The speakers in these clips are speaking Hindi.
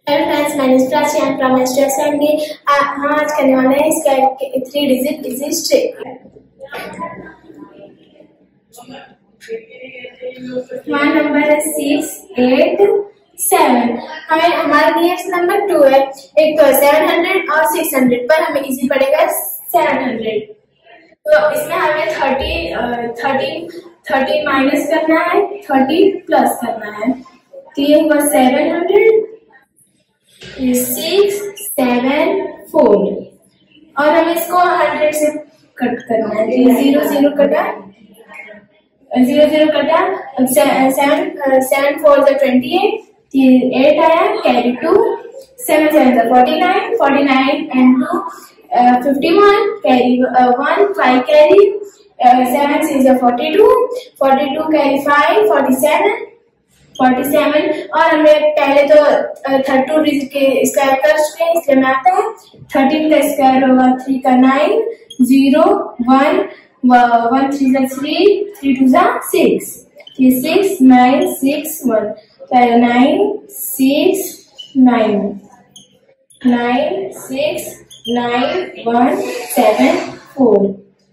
Hello friends, my name is Prachi and from stress family. हम आज करने वाले हैं इसका 3 डिजिट इजी स्ट्रिप। हमारा नंबर है 6, 8, 7। हमें हमारा नियरेस्ट नंबर 2 है। एक तो 700 और 600 पर हमें इजी पड़ेगा 700। तो इसमें हमें 30 माइनस करना है, 30 प्लस करना है। तो ये हुआ 700, 6, 7, 4 और हमें इसको 100 से कट करना है। 0 0 कटा, 0 0 कटा, 7 4 28, 8 आया, carry 2, 7 7 49, 49 and 2 51, carry 1, 5 carry, 7 6 42, 42 carry 5, 47 और हमें पहले तो 32 डिजिट के स्क्वायर कर चुके हैं, इसलिए मैं आता है 13 का स्क्वायर होगा 3 का 9, 0 1 1 3 जा 3 3 2 जा 6 6 9 6 1 9 6 9 9 6 9 1 7 4।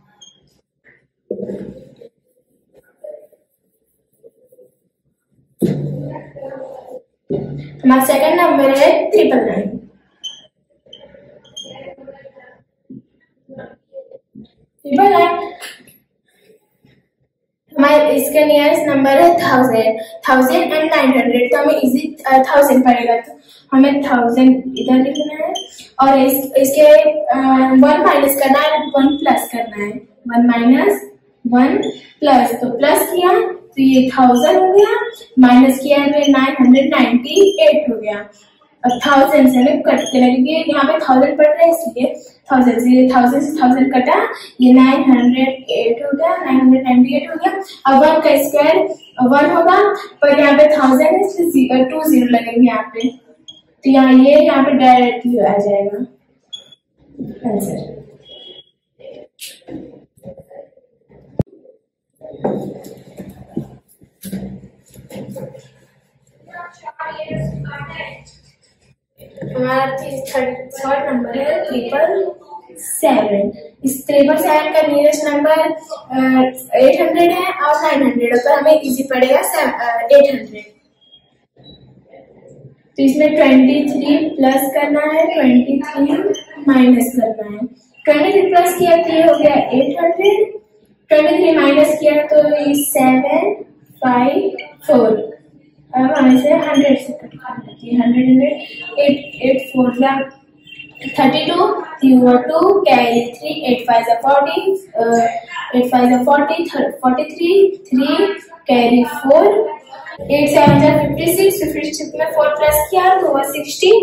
हमारा सेकंड नंबर है 999। हमारे इसका नियरेस्ट नंबर है 1000 एंड 900। तो हमें इजी 1000 पड़ेगा, तो हमें 1000 इधर लिखना है और इसके 1 माइनस करना है, 1 प्लस करना है। 1 माइनस 1 प्लस, तो प्लस किया तो ये 1000 हो गया, माइनस किया तो 998 हो गया। अब 1000 से हमें कट के लगेंगे, यहाँ पे 1000 पड़ रहा है इसलिए 1000 से 1000 कटा, ये 908 हो गया, 998 हो गया। अब 1 का स्क्वायर 1 होगा, पर यहाँ पे 1000 है इसलिए 2 0 लगेंगे यहाँ पे, तो यहाँ पे डायरेक्टली आ जाएगा आंसर। हमारा थर्ड नंबर है 777। इस 777 का नियरेस्ट नंबर 800 है और 900 है, तो हमें इजी पड़ेगा 800। तो इसमें 23 प्लस करना है, 23 माइनस करना है। 23 प्लस किया तो ये हो गया 800, 23 माइनस किया तो ये 7 5 4। अब हमें से 100 से कट करना है। 100 8 4 जा 32, 2 कैरी 3, 8 5 जा 40, 8 5 जा 40, 43 3 कैरी 4, 8 7 जा 56, 56 में 4 प्लस किया तो हुआ 60।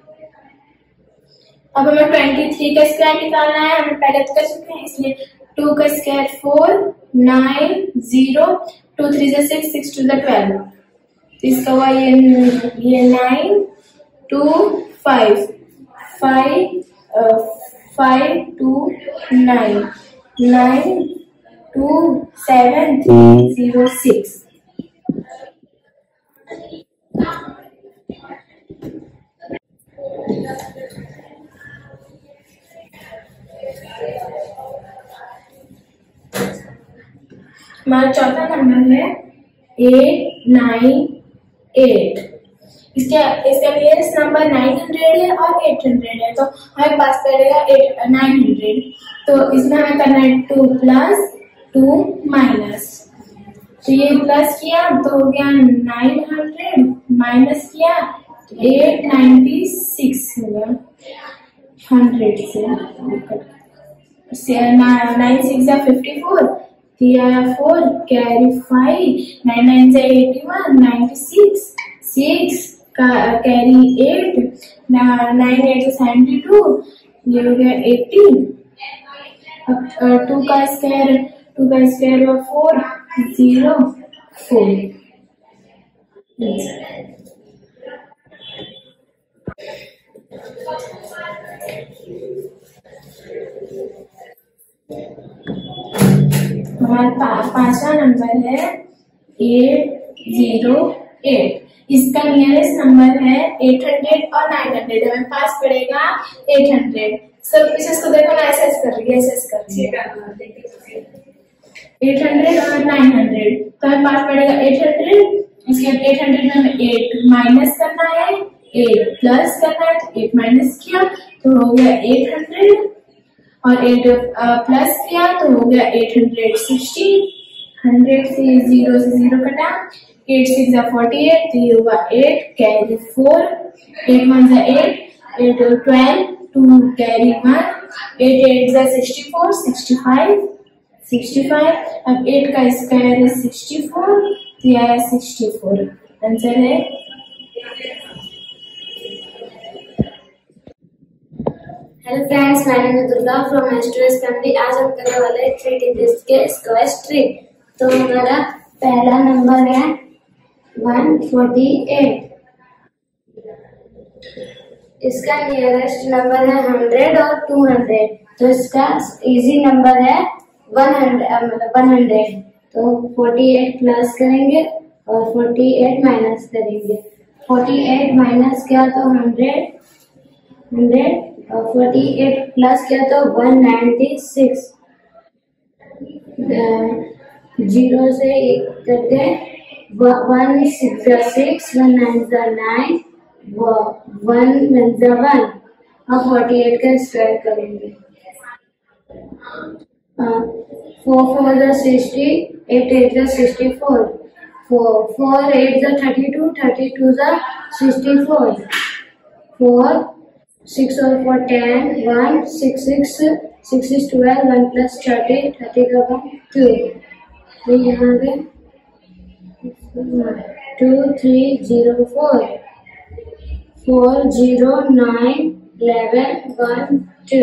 अब हमें 23 का स्क्वायर निकालना है, हमें पहले तो कर चुके हैं इसलिए 2 का स्क्वायर 4 9 0 2 3 जा 6 6 2 जा 12। इसका हुआ ये 9 2 5 5 2 9 9 2 7 3 0 6। हमारा चौथा नंबर है 898। इसका नियरेस्ट नंबर 900 है और 800 है, तो हमें पास करेगा 900। तो इसमें हमें करना है 2 प्लस 2 माइनस, तो ये प्लस किया तो हो गया 900, माइनस किया 896 हो गया 100 से 9 6 जा 54, 3 आया 4 कैरी 5, 9 9 से 81 96 6 का कैरी 8, 9 8 से 72, ये हो गया 80। अब 2 का स्क्वायर हुआ 4 0 4। हमारा पांचवा नंबर है 808। इसका नियरेस्ट नंबर है 800 और 900, हमें पास पड़ेगा 800। सब इसको देखो ना, ऐसे कर रही है, ऐसे कर रही है। 800 और 900, तो हमें पास पड़ेगा 800। इसके 800 में हमें 8 माइनस करना है, 8 प्लस करना है, तो 8 माइनस किया तो हो गया 800, और 8 प्लस किया तो हो गया 860। 100 से 0 कटा, 8 6 जा 48, तो ये हुआ 8 कैरी 4, 8 1 जा 8, 8 12, 2 कैरी 1, 8 8 जा 64, 65। अब 8 का स्क्वायर है 64, तो यह है 64। आंसर है हेलो फ्रेंड्स, मैं दुर्गा फ्रॉम एस्ट्रोस फैमिली। आज हम करने वाले हैं 3 डिजिट्स के स्क्वायर ट्रिक। तो हमारा पहला नंबर है 148। इसका नियरेस्ट नंबर है 100 और 200, तो इसका इजी नंबर है 100। तो 48 प्लस करेंगे और 48 माइनस करेंगे। 48 माइनस किया तो 100 और 48 प्लस किया तो 196। 0 से 1 करके 1 6 जा 6, 1 9 जा 9, 1 1 जा 1। अब 48 का स्क्वायर करेंगे। 4 4 जा 60, 8 8 जा 64, 4 8 जा 32, 32 जा 64, 4 6 और 4 10, 1 6 6 6 is 12, 1 plus 30, 30 का 1 2। तो यहाँ पे 2 3 0 4 4 0 9 11 1 2।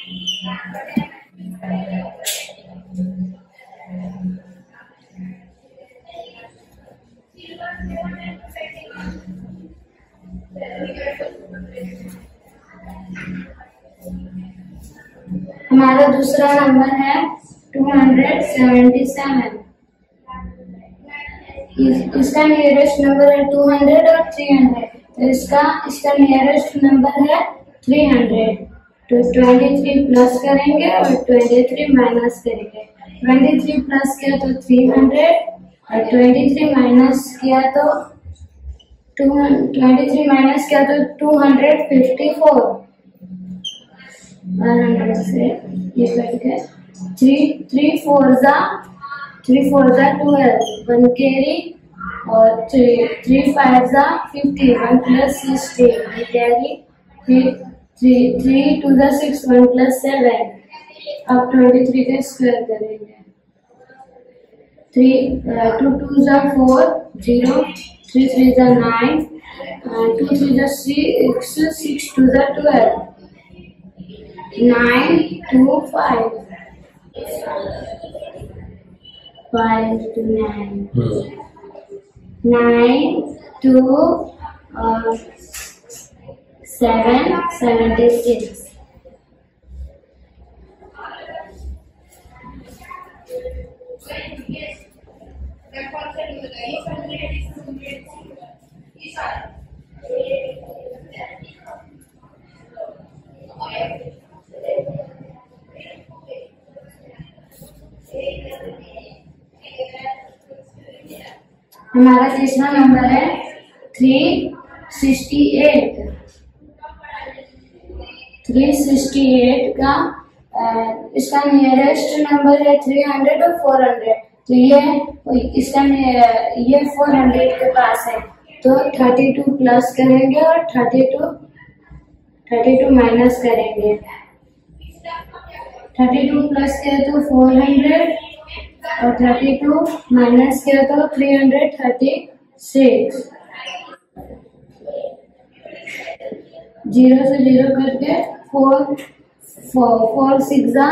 हमारा दूसरा नंबर है 277। इसका नियरेस्ट नंबर है 200 और 300, तो इसका नियरेस्ट नंबर है 300। तो 23 प्लस करेंगे और 23 माइनस करेंगे। 23 प्लस किया तो 300 और 23 माइनस किया तो 254। 100 से ये करके 3 4 जा 12, 1 कैरी, और 3 5 जा 50, 1 प्लस 60, 1 कैरी, 3 2 जा 6, 1 प्लस 7। अब 23 का स्क्वायर करेंगे। 2 2 जा 4 0, 3 3 जा 9, 2 3 जा 6, 6 2 जा 12, 9 2 5 5 to 9 9 2 7 76। हमारा तीसरा नंबर है 368। 368 का इसका नियरेस्ट नंबर है 300 और 400, तो ये 400 के पास है, तो 32 प्लस करेंगे और 32 माइनस करेंगे। 32 प्लस किया तो 400 और 32 माइनस किया तो 336। 0 से 0 करके 4 6 जा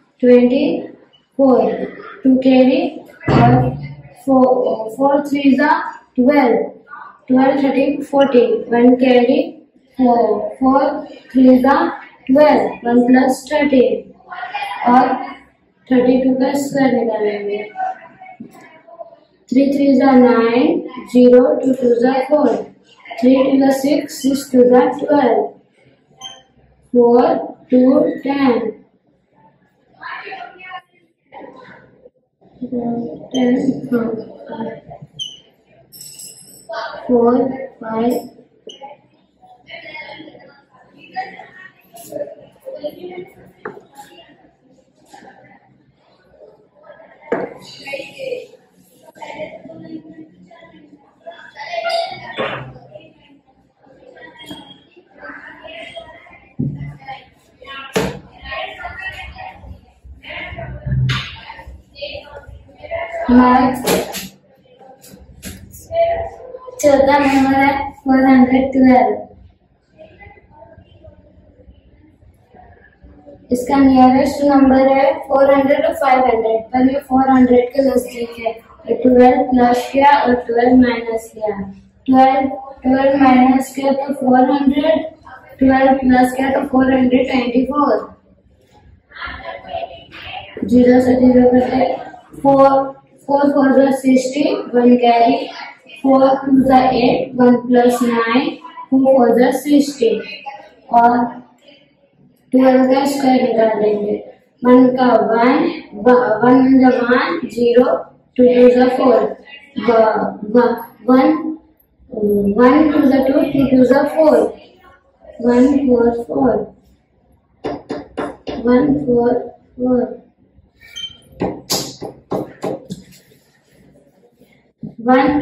24, 2 कैरी, और 4 3 जा 12, 13 40, 1 कैरी, 4 3 जा 12, 1 प्लस 30, और 32 का स्क्वायर निकालेंगे। 3 3 are 9, 0 2 2 are 4, 3 2 are 6, 6 2 are 12, 4 2 10, 10 4 5 हमारा चौथा नंबर है 412। इसका नियरेस्ट नंबर है 400 और 500, पर ये 400 के नजदीक है। 12 प्लस किया और 12 माइनस किया। 12 माइनस किया तो 400, 12 प्लस किया तो 424। 0 से 0 करते 4 4 जा 60, 1 कैरी, 4 2 जा 8, 1 प्लस 9, 2 4 जा 60 और 12 का स्क्वायर निकाल देंगे। 1 का 1 1 जा 1 0, 2 2 जा 4, 1 2 जा 2, 2 2 जा 4, 1 4 4, 1 4 4, 1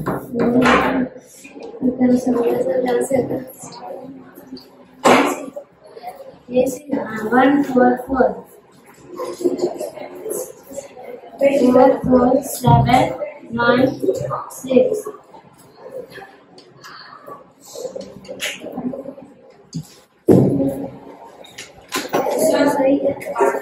1 4 4, 4 4 7 9 6, सही है।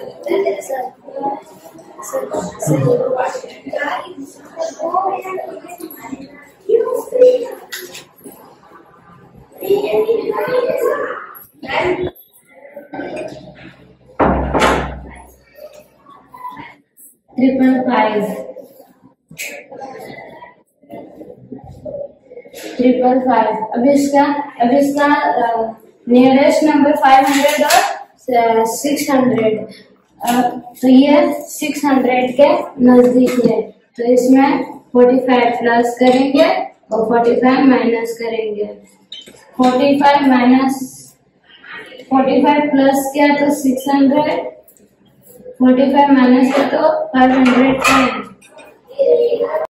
555। अब इसका नियरेस्ट नंबर 500 और 600, तो ये 600 के नजदीक है। तो इसमें 45 प्लस करेंगे और 45 माइनस करेंगे। 45 प्लस किया तो 600, 45 माइनस किया तो 510।